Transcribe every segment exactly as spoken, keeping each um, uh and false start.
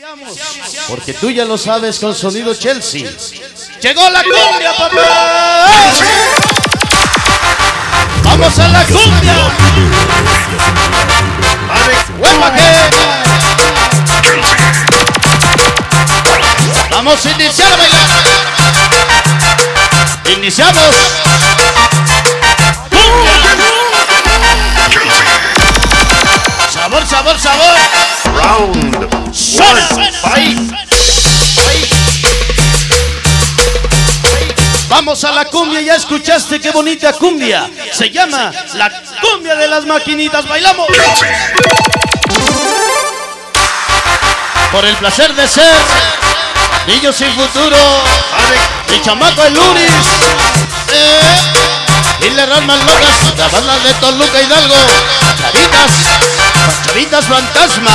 Porque tú ya lo sabes con sonido Chelsea. Llegó la cumbia, papá. Vamos a la cumbia. ¡Hueva que! Vamos a iniciar a bailar. Iniciamos. Sabor, sabor, sabor. Round Suena. Fight. Vamos a la cumbia, ya escuchaste qué bonita cumbia. Se llama la cumbia de las maquinitas. Bailamos. Por el placer de ser niños sin futuro. Mi chamaco el Luris. Eh, y le ramas locas. La banda de Toluca Hidalgo. Chavitas. Chavitas fantasma.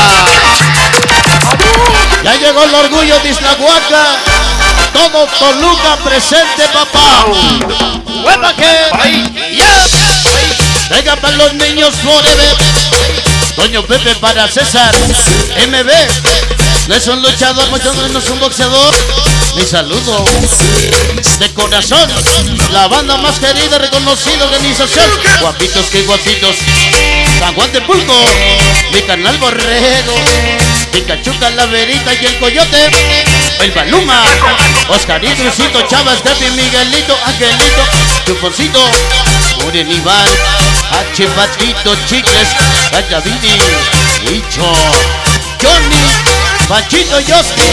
Ya llegó el orgullo de Islahuaca. Todo Toluca presente, papá. ¡Hueva que! ¡Yeah! Venga para los niños forever. Doño Pepe para César. M B. No es un luchador, mucho menos un boxeador. Mi saludo de corazón. La banda más querida, reconocida organización. Guapitos que guapitos. San Juan de Pulco. Mi canal Borrego. Pikachu, Calaverita y el Coyote. El Baluma. Oscarito, Luisito, Chavas, Gaby, Miguelito, Angelito, Chuponcito, Muren Iván, H. Patito, Chicles, Gallavini, Hicho, Johnny, Panchito, Yoski.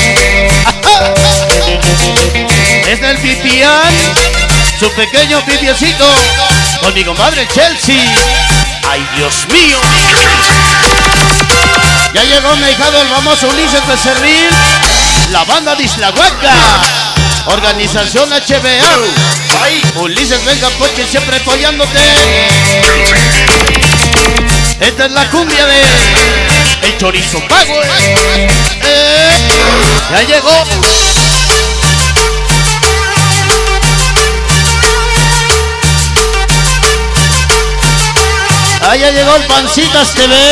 Es del Pipián, su pequeño pipiecito, con mi compadre Chelsea. ¡Ay, Dios mío! Ya llegó mi hijado el famoso Ulises Becerril. La banda de Islahuaca. Organización H B A. Ulises, venga, Poche, siempre apoyándote. Esta es la cumbia de el chorizo pago. Eh, ya llegó. Ah, ya llegó el Pancitas T V.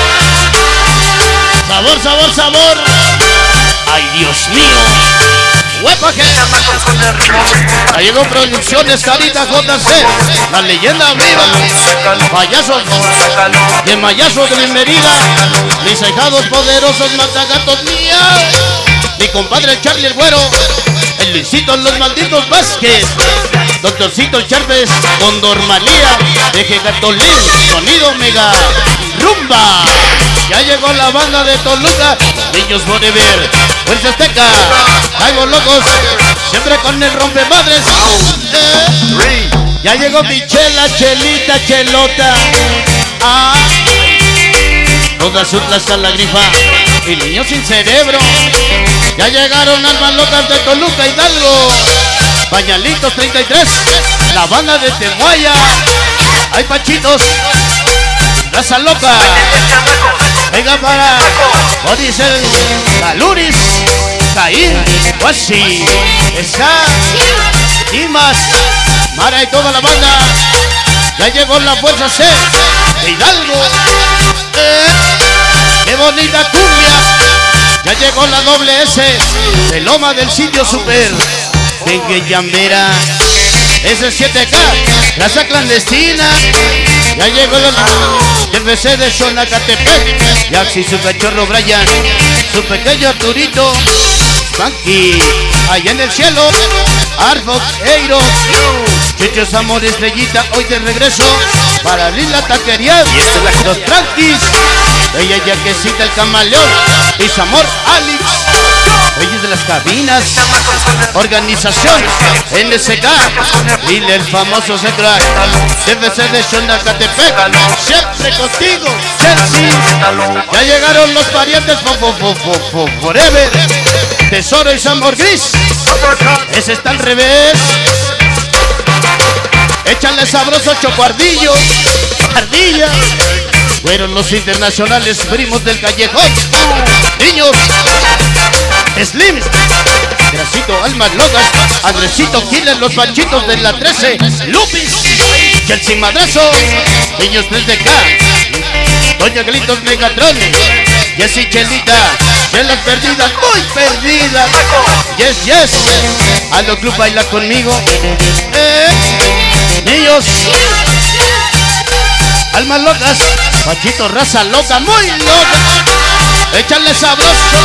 Sabor, sabor, sabor. ¡Ay, Dios mío! ¡Huepa que! Ahí llegó Producciones Carita J C. La leyenda viva. Payasos. Y el mayazo de mi Mérida. Mis ahijados poderosos matagatos mías. Mi compadre Charlie el Güero. El Luisito Los Malditos Vázquez. Doctorcito el Charpes. Con Dormalía. Eje Gatolín. Sonido Mega Rumba. Ya llegó la banda de Toluca. Niños Forever. Fuerza Azteca. Caigo locos. Siempre con el rompemadres. Eh. Ya llegó mi Chela, Chelita, Chelota. Ah. Todas utlas a la grifa. Y niños sin cerebro. Ya llegaron almas locas de Toluca Hidalgo. Pañalitos treinta y tres. La banda de Temuaya. Hay Pachitos. Raza loca. Venga para Odisel, Galuris, Caín, Wasi, Esa, Dimas, Mara y toda la banda. Ya llegó la fuerza C de Hidalgo. Eh, ¡Qué bonita cumbia! Ya llegó la doble S de Loma del Sitio Super. De Llambera. S siete K, raza clandestina. Ya llegó el F C de Xonacatepec. Yaxi, su cachorro Brian, su pequeño Arturito, Funky, allá en el cielo, Arfox, Eiro, Chichos Amor Estrellita, hoy de regreso para abrir la taquería. Y esta es la los tranquis. Ella Yaquecita el Camaleón y su amor Alex. Reyes de las cabinas. Organización N S K y el famoso Central F C de Xonacatepec. Siempre contigo, Chelsea. Ya llegaron los parientes Forever. Tesoro y Samor Gris. Ese está al revés. Échale sabroso Chocuardillo. Ardilla. Fueron los internacionales primos del callejón. Niños. Slim, Gracito, Almas Locas, Andresito Killer, los Panchitos de la trece, Lupis, Chelsea Madrazo, Niños tres D K, Doña Glitos Megatron, Jessy Chelita, Chelas Verdes. Yes, yes. Aldo Club baila conmigo. Eh, niños. Almas locas. Pachito, raza loca, muy loca. Échale sabroso.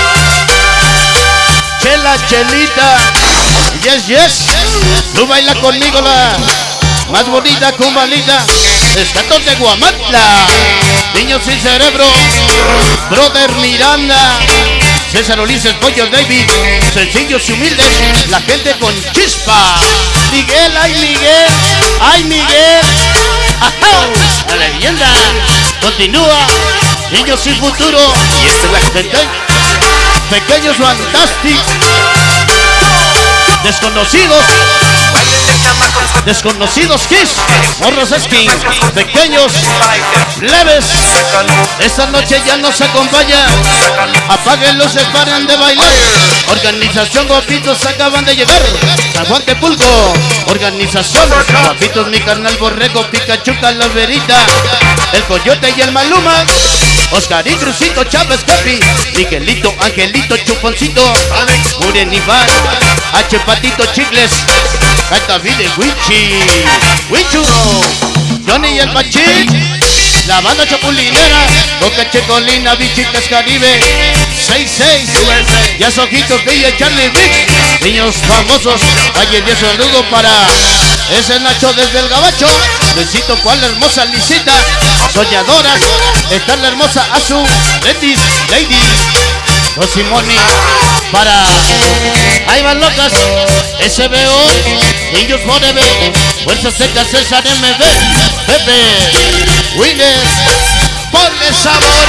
Chela, chelita. Yes, yes. Tú baila conmigo la más bonita cumbalita. Estatos de Guamantla. Niños sin cerebro. Brother Miranda. César Ulises, Pollo David. Sencillos y humildes. La gente con chispa. Miguel, ay Miguel. Ay Miguel. Ajá. La leyenda continúa. Niños sin futuro. Y esta es la Peque Pequeños fantásticos. Desconocidos. Desconocidos Kiss. Morros Skin. Pequeños leves. Esta noche ya nos acompaña. Apaguen luces, paren de bailar. Organización Guapitos acaban de llegar. San Juan Tepulco. Organización Guapitos, mi carnal Borrego, Pikachu, Calaverita, el Coyote y el Maluma. Oscar y Crucito, Chávez, Capi, Miguelito, Angelito, Chuponcito, Muren Iván, H. Patito, Chicles, Catavide, Wichi, Wichuro, Johnny y el Pachín, la banda chapulinera, Boca Checolina, Bichitas Caribe, seis seis, ya Ojitos, Villa, Charlie Biggs, niños famosos, hay el día saludo para ese Nacho desde el Gabacho, besito cual la hermosa Lisita, soñadoras, está la hermosa Azu, Letis, Lady, Rosimoni, para ahí van locas, S B O, Niños Forever, Fuerzas Secas, César M B, Pepe, Winner, ponle sabor.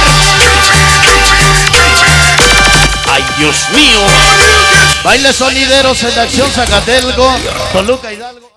Ay Dios mío, baile sonideros en la acción Zacatelco, Toluca, Hidalgo.